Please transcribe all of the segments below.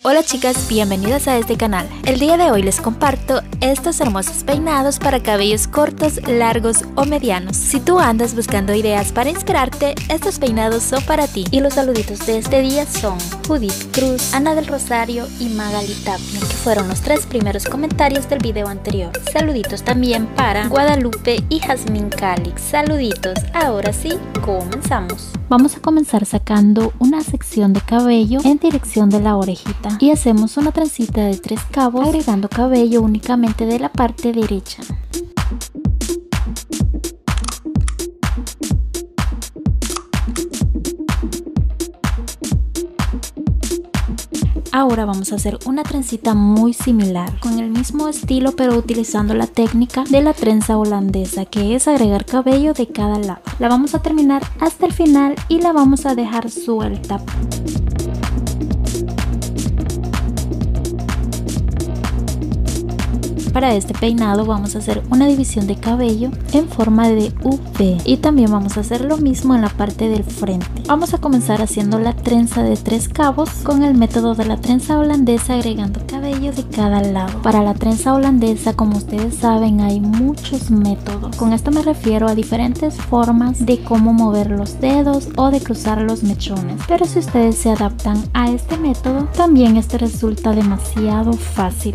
Hola chicas, bienvenidas a este canal. El día de hoy les comparto estos hermosos peinados para cabellos cortos, largos o medianos. Si tú andas buscando ideas para inspirarte, estos peinados son para ti. Y los saluditos de este día son Judith Cruz, Ana del Rosario y Magali Tapia, que fueron los 3 primeros comentarios del video anterior. Saluditos también para Guadalupe y Jazmín Calix. Saluditos, ahora sí, comenzamos. Vamos a comenzar sacando una sección de cabello en dirección de la orejita y hacemos una trencita de 3 cabos agregando cabello únicamente de la parte derecha. Ahora vamos a hacer una trencita muy similar, con el mismo estilo pero utilizando la técnica de la trenza holandesa, que es agregar cabello de cada lado. La vamos a terminar hasta el final y la vamos a dejar suelta. Para este peinado vamos a hacer una división de cabello en forma de V y también vamos a hacer lo mismo en la parte del frente. Vamos a comenzar haciendo la trenza de 3 cabos con el método de la trenza holandesa, agregando cabello de cada lado. Para la trenza holandesa, como ustedes saben, hay muchos métodos. Con esto me refiero a diferentes formas de cómo mover los dedos o de cruzar los mechones. Pero si ustedes se adaptan a este método, también este resulta demasiado fácil.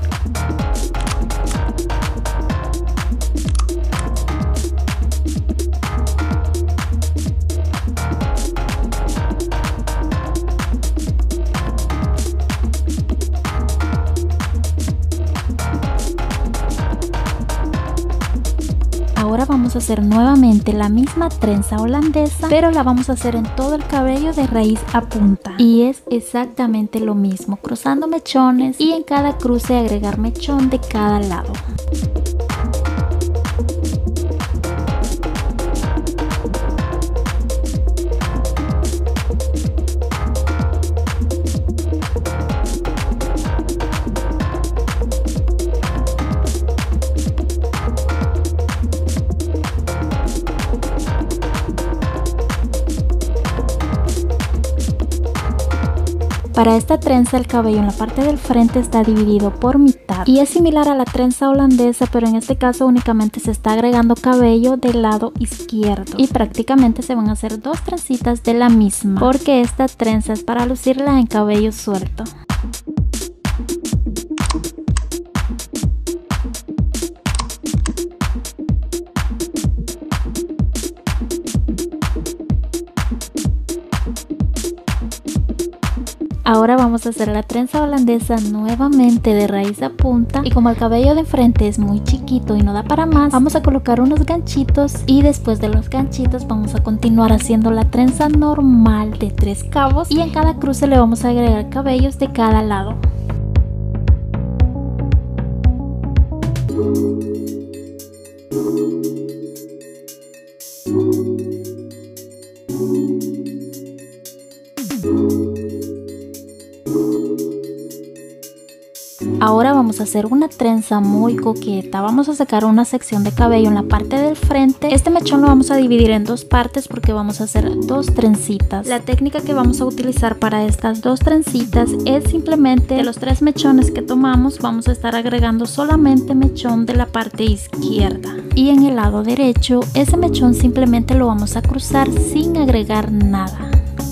Ahora vamos a hacer nuevamente la misma trenza holandesa, pero la vamos a hacer en todo el cabello de raíz a punta. Y es exactamente lo mismo, cruzando mechones y en cada cruce agregar mechón de cada lado. Para esta trenza el cabello en la parte del frente está dividido por mitad y es similar a la trenza holandesa, pero en este caso únicamente se está agregando cabello del lado izquierdo y prácticamente se van a hacer 2 trencitas de la misma, porque esta trenza es para lucirla en cabello suelto. Ahora vamos a hacer la trenza holandesa nuevamente de raíz a punta, y como el cabello de frente es muy chiquito y no da para más, vamos a colocar unos ganchitos y después de los ganchitos vamos a continuar haciendo la trenza normal de 3 cabos y en cada cruce le vamos a agregar cabellos de cada lado. Ahora vamos a hacer una trenza muy coqueta. Vamos a sacar una sección de cabello en la parte del frente. Este mechón lo vamos a dividir en 2 partes porque vamos a hacer 2 trencitas. La técnica que vamos a utilizar para estas 2 trencitas es simplemente de los 3 mechones que tomamos, vamos a estar agregando solamente mechón de la parte izquierda. Y en el lado derecho, ese mechón simplemente lo vamos a cruzar sin agregar nada.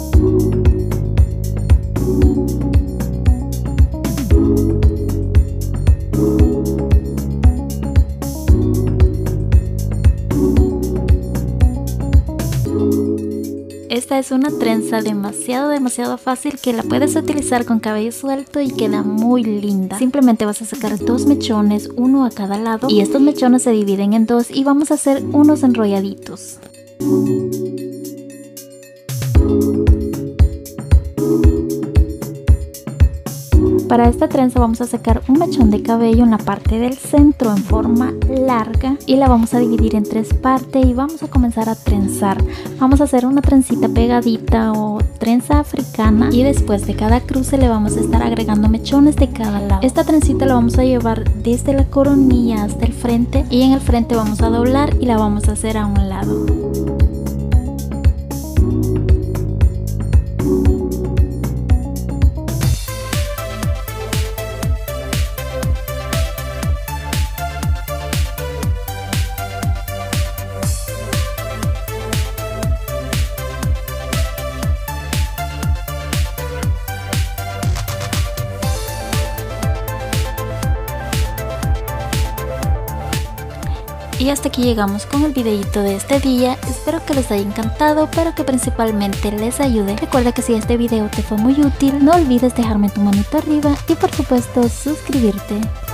Esta es una trenza demasiado fácil, que la puedes utilizar con cabello suelto y queda muy linda. Simplemente vas a sacar 2 mechones, uno a cada lado, y estos mechones se dividen en 2 y vamos a hacer unos enrolladitos. Para esta trenza vamos a sacar un mechón de cabello en la parte del centro en forma larga y la vamos a dividir en 3 partes y vamos a comenzar a trenzar. Vamos a hacer una trencita pegadita o trenza africana y después de cada cruce le vamos a estar agregando mechones de cada lado. Esta trencita la vamos a llevar desde la coronilla hasta el frente y en el frente vamos a doblar y la vamos a hacer a un lado. Y hasta aquí llegamos con el videito de este día. Espero que les haya encantado, pero que principalmente les ayude. Recuerda que si este video te fue muy útil, no olvides dejarme tu manito arriba y por supuesto suscribirte.